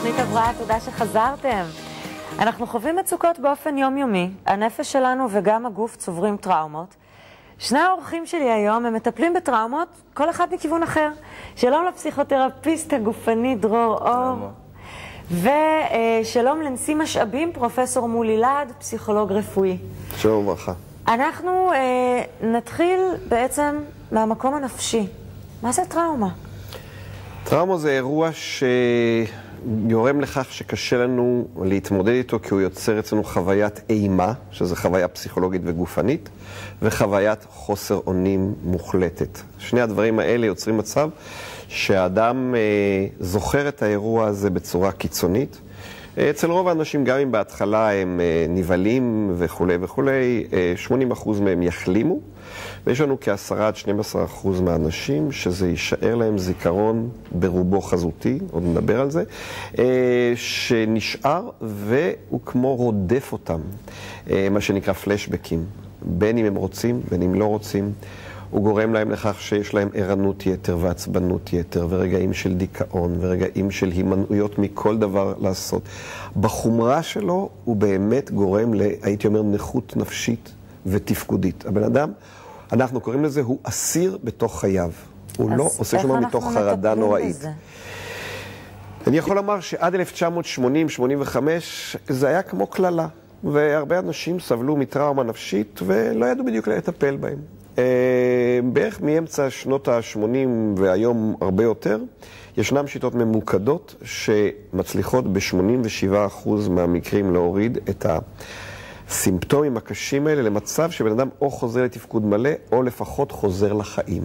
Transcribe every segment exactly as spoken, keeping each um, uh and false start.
תוכנית הבראה, תודה שחזרתם. אנחנו חווים מצוקות באופן יומיומי, הנפש שלנו וגם הגוף צוברים טראומות. שני האורחים שלי היום הם מטפלים בטראומות, כל אחד מכיוון אחר. שלום לפסיכותרפיסט הגופני דרור אור, ושלום לנשיא משאבים פרופסור מולי להד, פסיכולוג רפואי. שלום וברכה. אנחנו אה, נתחיל בעצם מהמקום הנפשי. מה זה טראומה? טראומה זה אירוע שיורם לכך שקשה לנו להתמודד איתו, כי הוא יוצר אצלנו חוויית אימה, שזו חוויה פסיכולוגית וגופנית, וחוויית חוסר אונים מוחלטת. שני הדברים האלה יוצרים מצב שהאדם אה, זוכר את האירוע הזה בצורה קיצונית. אצל רוב האנשים, גם אם בהתחלה הם אה, נבלים וכו' וכו', אה, שמונים אחוז מהם יחלימו, ויש לנו כ-עשרה עד שנים עשר אחוז מהאנשים שזה יישאר להם זיכרון ברובו חזותי, עוד נדבר על זה, אה, שנשאר והוא כמו רודף אותם, אה, מה שנקרא פלשבקים, בין אם הם רוצים, בין אם לא רוצים. הוא גורם להם לכך שיש להם ערנות יתר ועצבנות יתר ורגעים של דיכאון ורגעים של הימנעויות מכל דבר לעשות. בחומרה שלו הוא באמת גורם, לה, הייתי אומר, נכות נפשית ותפקודית. הבן אדם, אנחנו קוראים לזה, הוא אסיר בתוך חייו. הוא לא עושה שמה מתוך חרדה נוראית. בזה? אני יכול לומר שעד אלף תשע מאות שמונים שמונים וחמש זה היה כמו כללה. והרבה אנשים סבלו מטראומה נפשית ולא ידעו בדיוק לטפל בהם. בערך מאמצע שנות ה-שמונים והיום הרבה יותר, ישנם שיטות ממוקדות שמצליחות ב-שמונים ושבעה אחוז מהמקרים להוריד את הסימפטומים הקשים האלה למצב שבן אדם או חוזר לתפקוד מלא או לפחות חוזר לחיים.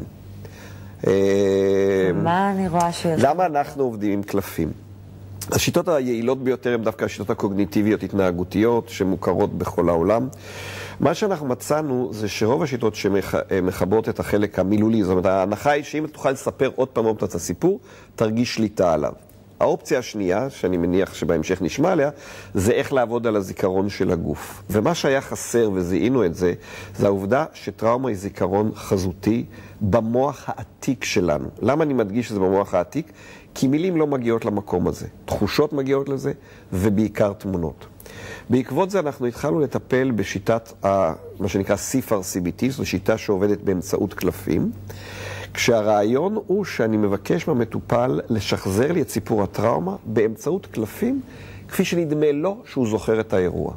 מה אני רואה שיש? למה אנחנו עובדים עם קלפים? השיטות היעילות ביותר הן דווקא השיטות הקוגניטיביות התנהגותיות שמוכרות בכל העולם. מה שאנחנו מצאנו זה שרוב השיטות שמחברות את החלק המילולי, זאת אומרת, ההנחה היא שאם תוכל לספר עוד פעם עוד פעם את הסיפור, תרגיש שליטה עליו. האופציה השנייה, שאני מניח שבהמשך נשמע עליה, זה איך לעבוד על הזיכרון של הגוף. ומה שהיה חסר, וזיהינו את זה, זה העובדה שטראומה היא זיכרון חזותי במוח העתיק שלנו. למה אני מדגיש שזה במוח העתיק? כי מילים לא מגיעות למקום הזה. תחושות מגיעות לזה, ובעיקר תמונות. בעקבות זה אנחנו התחלנו לטפל בשיטת, ה, מה שנקרא סי פאר סי בי טי, זו שיטה שעובדת באמצעות קלפים, כשהרעיון הוא שאני מבקש מהמטופל לשחזר לי את סיפור הטראומה באמצעות קלפים, כפי שנדמה לו שהוא זוכר את האירוע.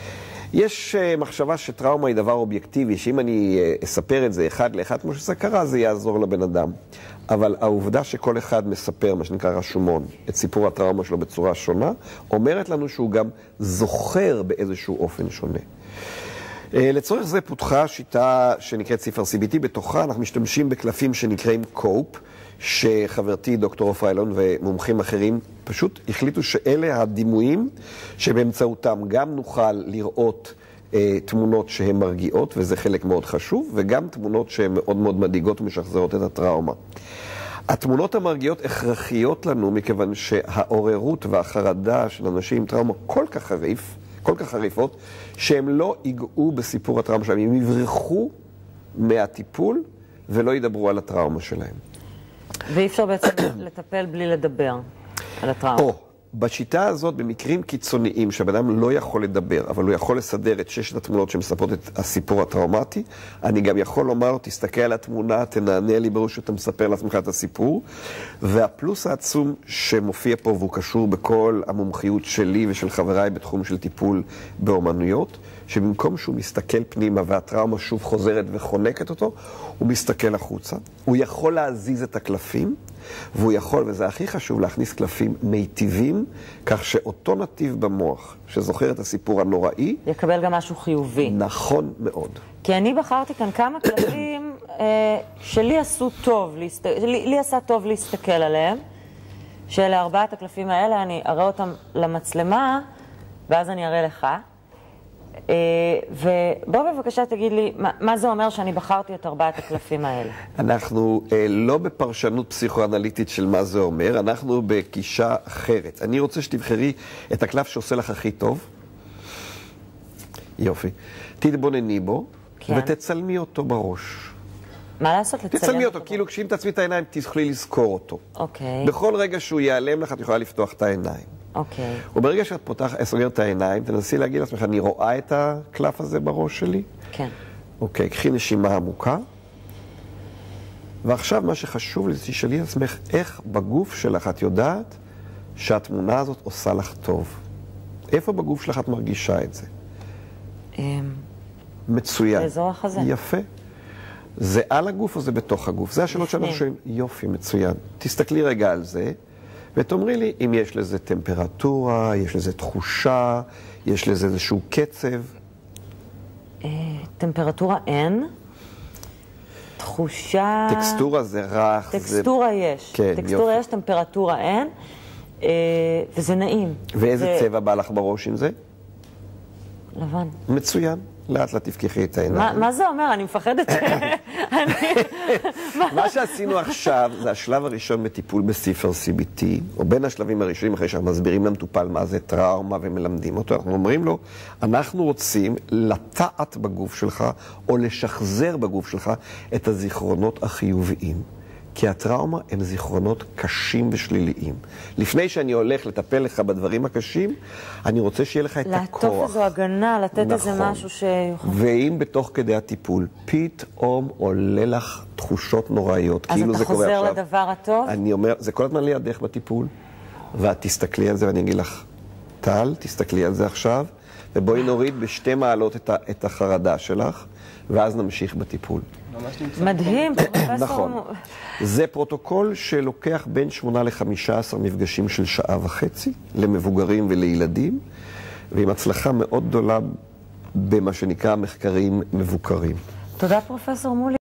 יש uh, מחשבה שטראומה היא דבר אובייקטיבי, שאם אני uh, אספר את זה אחד לאחד כמו שזה קרה, זה יעזור לבן אדם. אבל העובדה שכל אחד מספר, מה שנקרא רשומון, את סיפור הטראומה שלו בצורה שונה, אומרת לנו שהוא גם זוכר באיזשהו אופן שונה. Uh, לצורך זה פותחה שיטה שנקראת סי פאר סי בי טי, בתוכה אנחנו משתמשים בקלפים שנקראים קופ, שחברתי דוקטור עופרה אילון ומומחים אחרים פשוט החליטו שאלה הדימויים שבאמצעותם גם נוכל לראות אה, תמונות שהן מרגיעות, וזה חלק מאוד חשוב, וגם תמונות שהן מאוד מאוד מדאיגות ומשחזרות את הטראומה. התמונות המרגיעות הכרחיות לנו מכיוון שהעוררות והחרדה של אנשים עם טראומה כל כך חריף, כל כך חריפות, שהם לא ייגעו בסיפור הטראומה שלהם, הם יברחו מהטיפול ולא ידברו על הטראומה שלהם. ואי אפשר בעצם לטפל בלי לדבר על הטראומה. או, בשיטה הזאת, במקרים קיצוניים שהבן אדם לא יכול לדבר, אבל הוא יכול לסדר את ששת התמונות שמספרות את הסיפור הטראומטי, אני גם יכול לומר, תסתכל על התמונה, תנענה לי בראש שאתה מספר לעצמך את הסיפור, והפלוס העצום שמופיע פה, והוא קשור בכל המומחיות שלי ושל חבריי בתחום של טיפול באומנויות, שבמקום שהוא מסתכל פנימה והטראומה שוב חוזרת וחונקת אותו, הוא מסתכל החוצה. הוא יכול להזיז את הקלפים, והוא יכול, וזה הכי חשוב, להכניס קלפים מיטיבים, כך שאותו נתיב במוח שזוכר את הסיפור הנוראי, יקבל גם משהו חיובי. נכון מאוד. כי אני בחרתי כאן כמה קלפים אה, שלי עשו טוב, להסת... לי, לי עשה טוב להסתכל עליהם, שאלה ארבעת הקלפים האלה, אני אראה אותם למצלמה, ואז אני אראה לך. ובוא בבקשה תגיד לי, מה זה אומר שאני בחרתי את ארבעת הקלפים האלה? אנחנו לא בפרשנות פסיכואנליטית של מה זה אומר, אנחנו בגישה אחרת. אני רוצה שתבחרי את הקלף שעושה לך הכי טוב. יופי. תתבונני בו, כן. ותצלמי אותו בראש. מה לעשות? לצלם תצלמי אותו, כאילו כשאם תעצמי את העיניים, תוכלי לזכור אותו. אוקיי. בכל רגע שהוא ייעלם לך, את יכולה לפתוח את העיניים. אוקיי. וברגע שאת פותחת, סוגרת את העיניים, תנסי להגיד לעצמך, אני רואה את הקלף הזה בראש שלי? כן. אוקיי, קחי נשימה עמוקה. ועכשיו מה שחשוב לי, תשאלי את עצמך, איך בגוף שלך את יודעת שהתמונה הזאת עושה לך טוב? איפה בגוף שלך את מרגישה את זה? מצוין. באזור החזה. יפה. זה על הגוף או זה בתוך הגוף? זה השאלות שאנחנו שואלים. יופי, מצוין. תסתכלי רגע על זה, ותאמרי לי אם יש לזה טמפרטורה, יש לזה תחושה, יש לזה איזשהו קצב. טמפרטורה אין. תחושה... טקסטורה זה רך. טקסטורה זה... יש. כן, טקסטורה יופי. יש, טמפרטורה אין, אה, וזה נעים. ואיזה זה... צבע בא לך בראש עם זה? לבן. מצוין. לאט לאט תפקחי את העיניים. מה, מה זה אומר? אני מפחדת. אני... מה שעשינו עכשיו זה השלב הראשון בטיפול בספר סי בי טי, או בין השלבים הראשונים אחרי שאנחנו מסבירים למטופל מה זה טראומה ומלמדים אותו. אנחנו אומרים לו, אנחנו רוצים לטעת בגוף שלך או לשחזר בגוף שלך את הזיכרונות החיוביים. כי הטראומה הם זיכרונות קשים ושליליים. לפני שאני הולך לטפל לך בדברים הקשים, אני רוצה שיהיה לך את הכוח. לעטוף איזו הגנה, לתת נכון. איזה משהו ש... ואם בתוך כדי הטיפול, פתאום עולה לך תחושות נוראיות, כאילו זה קורה עכשיו. אז אתה חוזר לדבר הטוב? אני אומר, זה כל הזמן לידך בטיפול, ואת תסתכלי על זה ואני אגיד לך, טל, תסתכלי על זה עכשיו, ובואי נוריד בשתי מעלות את, ה, את החרדה שלך, ואז נמשיך בטיפול. מדהים, פרופסור. נכון. זה פרוטוקול שלוקח בין שמונה לחמישה עשר מפגשים של שעה וחצי, למבוגרים ולילדים, ועם הצלחה מאוד גדולה במה שנקרא מחקרים מבוקרים. תודה פרופסור מולי.